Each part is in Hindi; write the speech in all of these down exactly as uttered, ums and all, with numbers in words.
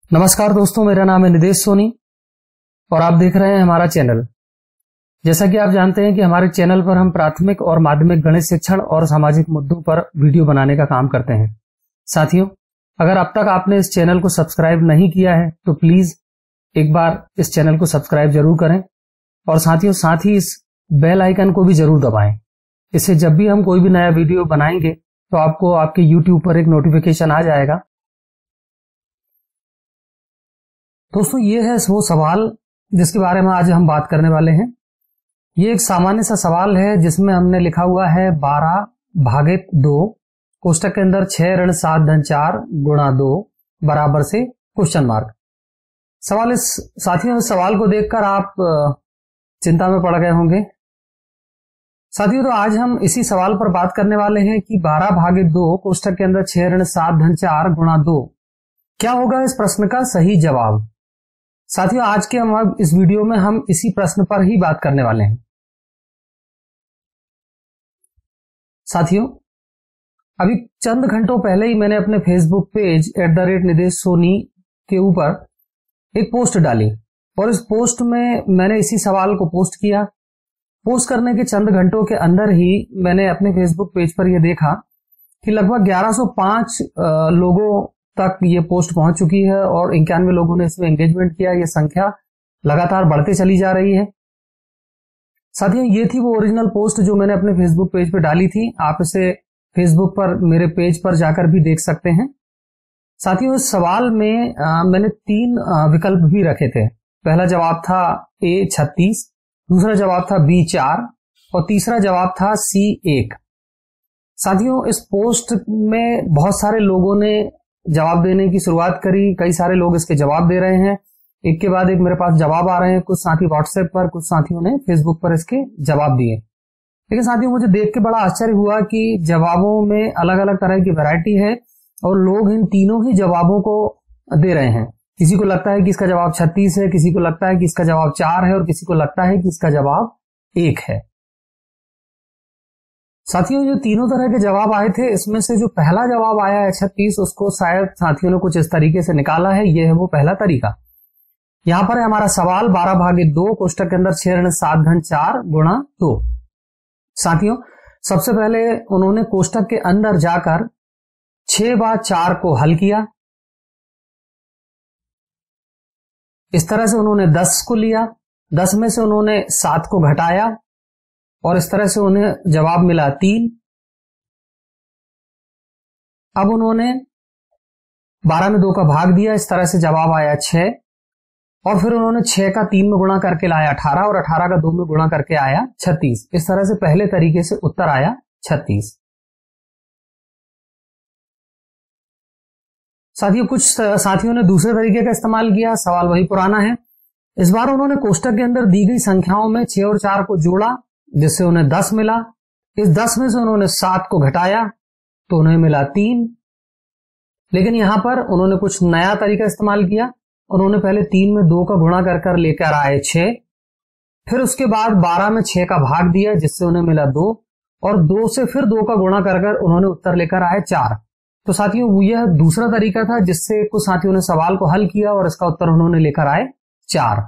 नमस्कार दोस्तों, मेरा नाम है निदेश सोनी और आप देख रहे हैं हमारा चैनल। जैसा कि आप जानते हैं कि हमारे चैनल पर हम प्राथमिक और माध्यमिक गणित शिक्षण और सामाजिक मुद्दों पर वीडियो बनाने का काम करते हैं। साथियों, अगर अब तक आपने इस चैनल को सब्सक्राइब नहीं किया है तो प्लीज एक बार इस चैनल को सब्सक्राइब जरूर करें और साथियों साथ ही इस बेल आइकन को भी जरूर दबाएं। इससे जब भी हम कोई भी नया वीडियो बनाएंगे तो आपको आपके यूट्यूब पर एक नोटिफिकेशन आ जाएगा। दोस्तों, ये है वो सवाल जिसके बारे में आज हम बात करने वाले हैं। ये एक सामान्य सा सवाल है जिसमें हमने लिखा हुआ है बारह भागित दो कोष्टक के अंदर छह ऋण सात धन चार गुणा दो बराबर से क्वेश्चन मार्क। सवाल इस साथियों इस सवाल को देखकर आप चिंता में पड़ गए होंगे। साथियों, तो आज हम इसी सवाल पर बात करने वाले हैं कि बारह भागित दो कोष्टक के अंदर छह ऋण सात धन चार गुणा दो, क्या होगा इस प्रश्न का सही जवाब। साथियों, आज के हम इस वीडियो में हम इसी प्रश्न पर ही बात करने वाले हैं। साथियों, अभी चंद घंटों पहले ही मैंने अपने Facebook page at the rate Nidesh Soni के ऊपर एक पोस्ट डाली और इस पोस्ट में मैंने इसी सवाल को पोस्ट किया। पोस्ट करने के चंद घंटों के अंदर ही मैंने अपने फेसबुक पेज पर यह देखा कि लगभग ग्यारह सौ पाँच लोगों तक ये पोस्ट पहुंच चुकी है और इक्यानवे लोगों ने इसमें एंगेजमेंट किया। ये संख्या लगातार बढ़ती चली जा रही है। साथियों, ये थी वो ओरिजिनल पोस्ट जो मैंने अपने फेसबुक पेज पे डाली थी। आप इसे फेसबुक पर मेरे पेज पर जाकर भी देख सकते हैं। साथियों, इस सवाल में आ, मैंने तीन आ, विकल्प भी रखे थे। पहला जवाब था ए छत्तीस, दूसरा जवाब था बी चार और तीसरा जवाब था सी एक। साथियों, इस पोस्ट में बहुत सारे लोगों ने जवाब देने की शुरुआत करी। कई सारे लोग इसके जवाब दे रहे हैं, एक के बाद एक मेरे पास जवाब आ रहे हैं। कुछ साथी व्हाट्सएप पर, कुछ साथियों ने फेसबुक पर इसके जवाब दिए। लेकिन साथियों, मुझे देख के बड़ा आश्चर्य हुआ कि जवाबों में अलग अलग तरह की वैरायटी है और लोग इन तीनों ही जवाबों को दे रहे हैं। किसी को लगता है कि इसका जवाब छत्तीस है, किसी को लगता है कि इसका जवाब चार है और किसी को लगता है कि इसका जवाब एक है। साथियों, जो तीनों तरह के जवाब आए थे, इसमें से जो पहला जवाब आया है छत्तीस, उसको शायद साथियों ने कुछ इस तरीके से निकाला है। यह है वो पहला तरीका। यहां पर है हमारा सवाल बारह भागित दो कोष्टक के अंदर छह ऋण सात धन चार गुणा दो। साथियों, सबसे पहले उन्होंने कोष्टक के अंदर जाकर छह व चार को हल किया। इस तरह से उन्होंने दस को लिया, दस में से उन्होंने सात को घटाया और इस तरह से उन्हें जवाब मिला तीन। अब उन्होंने बारह में दो का भाग दिया, इस तरह से जवाब आया छह और फिर उन्होंने छह का तीन में गुणा करके लाया अठारह और अठारह का दो में गुणा करके आया छत्तीस। इस तरह से पहले तरीके से उत्तर आया छत्तीस। साथियों, कुछ साथियों ने दूसरे तरीके का इस्तेमाल किया। सवाल वही पुराना है। इस बार उन्होंने कोष्टक के अंदर दी गई संख्याओं में छह और चार को जोड़ा जिससे उन्हें दस मिला। इस दस में से उन्होंने सात को घटाया तो उन्हें मिला तीन। लेकिन यहां पर उन्होंने कुछ नया तरीका इस्तेमाल किया। उन्होंने पहले तीन में दो का गुणा कर कर लेकर आए छह, फिर उसके बाद बारह में छह का भाग दिया जिससे उन्हें मिला दो और दो से फिर दो का गुणा कर कर उन्होंने उत्तर लेकर आए चार। तो साथियों, यह दूसरा तरीका था जिससे कुछ साथियों ने सवाल को हल किया और इसका उत्तर उन्होंने लेकर आए चार।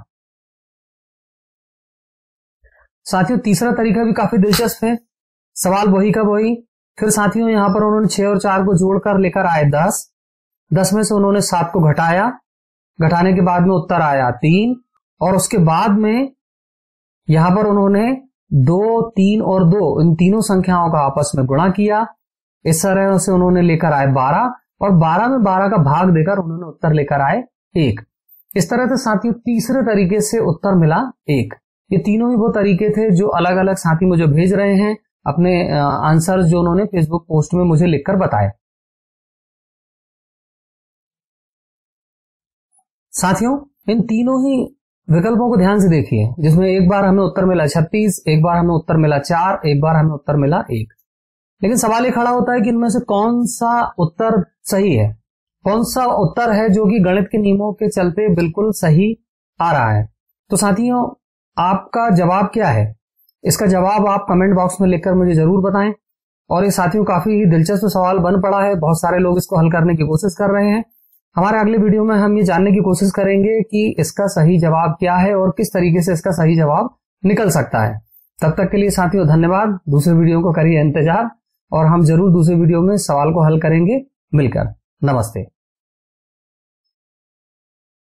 साथियों, तीसरा तरीका भी काफी दिलचस्प है। सवाल वही का वही, फिर साथियों यहां पर उन्होंने छह और चार को जोड़कर लेकर आए दस, दस में से उन्होंने सात को घटाया, घटाने के बाद में उत्तर आया तीन और उसके बाद में यहां पर उन्होंने दो, तीन और दो इन तीनों संख्याओं का आपस में गुणा किया। इस तरह से उन्होंने लेकर आए बारह और बारह में बारह का भाग देकर उन्होंने उत्तर लेकर आए एक। इस तरह से साथियों तीसरे तरीके से उत्तर मिला एक। ये तीनों ही वो तरीके थे जो अलग अलग साथी मुझे भेज रहे हैं अपने आंसर जो उन्होंने फेसबुक पोस्ट में मुझे लिखकर बताए। साथियों, इन तीनों ही विकल्पों को ध्यान से देखिए, जिसमें एक बार हमें उत्तर मिला छत्तीस, एक बार हमें उत्तर मिला चार, एक बार हमें उत्तर मिला एक। लेकिन सवाल ये खड़ा होता है कि इनमें से कौन सा उत्तर सही है, कौन सा उत्तर है जो कि गणित के नियमों के चलते बिल्कुल सही आ रहा है। तो साथियों, आपका जवाब क्या है? इसका जवाब आप कमेंट बॉक्स में लिखकर मुझे जरूर बताएं। और ये साथियों काफी दिलचस्प सवाल बन पड़ा है, बहुत सारे लोग इसको हल करने की कोशिश कर रहे हैं। हमारे अगले वीडियो में हम ये जानने की कोशिश करेंगे कि इसका सही जवाब क्या है और किस तरीके से इसका सही जवाब निकल सकता है। तब तक के लिए साथियों धन्यवाद। दूसरे वीडियो को करिए इंतजार और हम जरूर दूसरे वीडियो में सवाल को हल करेंगे मिलकर। नमस्ते।